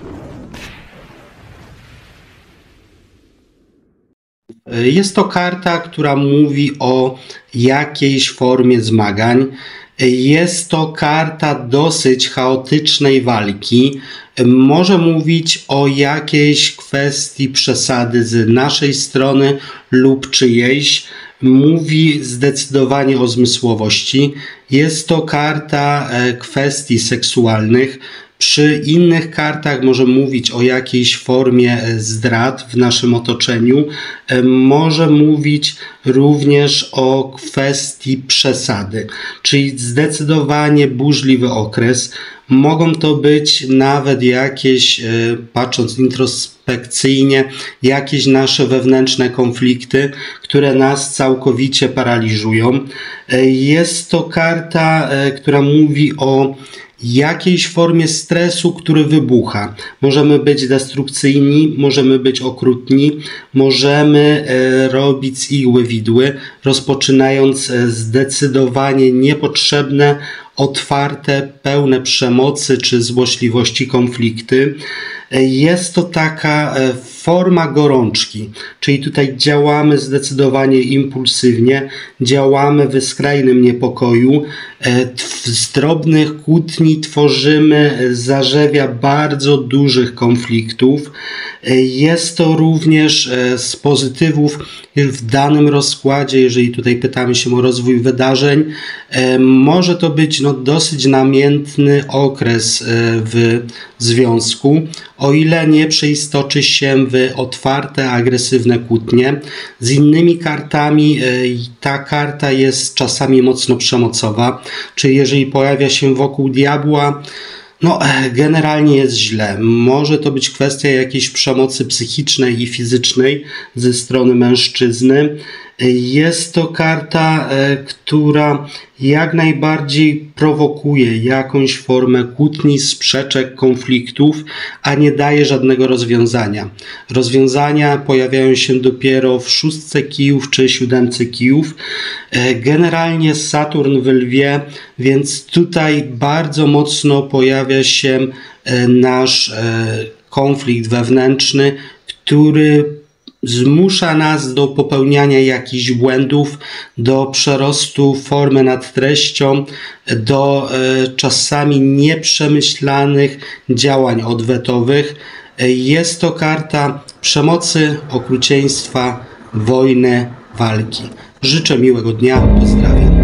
Jest to karta, która mówi o jakiejś formie zmagań. Jest to karta dosyć chaotycznej walki. Może mówić o jakiejś kwestii przesady z naszej strony lub czyjejś. Mówi zdecydowanie o zmysłowości. Jest to karta kwestii seksualnych. Przy innych kartach może mówić o jakiejś formie zdrad w naszym otoczeniu. Może mówić również o kwestii przesady, czyli zdecydowanie burzliwy okres. Mogą to być nawet jakieś, patrząc introspekcyjnie, jakieś nasze wewnętrzne konflikty, które nas całkowicie paraliżują. Jest to karta, która mówi o jakiejś formie stresu, który wybucha. Możemy być destrukcyjni, możemy być okrutni, możemy robić z igły widły, rozpoczynając zdecydowanie niepotrzebne, otwarte, pełne przemocy czy złośliwości konflikty. Jest to taka forma gorączki, czyli tutaj działamy zdecydowanie impulsywnie, działamy w skrajnym niepokoju, z drobnych kłótni tworzymy zarzewia bardzo dużych konfliktów. Jest to również z pozytywów w danym rozkładzie, jeżeli tutaj pytamy się o rozwój wydarzeń, może to być dosyć namiętny okres w związku, o ile nie przeistoczy się w otwarte, agresywne kłótnie. Z innymi kartami ta karta jest czasami mocno przemocowa, czyli jeżeli pojawia się wokół diabła, generalnie jest źle. Może to być kwestia jakiejś przemocy psychicznej i fizycznej ze strony mężczyzny. Jest to karta, która jak najbardziej prowokuje jakąś formę kłótni, sprzeczek, konfliktów, a nie daje żadnego rozwiązania. Rozwiązania pojawiają się dopiero w 6 kijów czy 7 kijów. Generalnie Saturn w Lwie, więc tutaj bardzo mocno pojawia się nasz konflikt wewnętrzny, który zmusza nas do popełniania jakichś błędów, do przerostu formy nad treścią, do czasami nieprzemyślanych działań odwetowych. Jest to karta przemocy, okrucieństwa, wojny, walki. Życzę miłego dnia, pozdrawiam.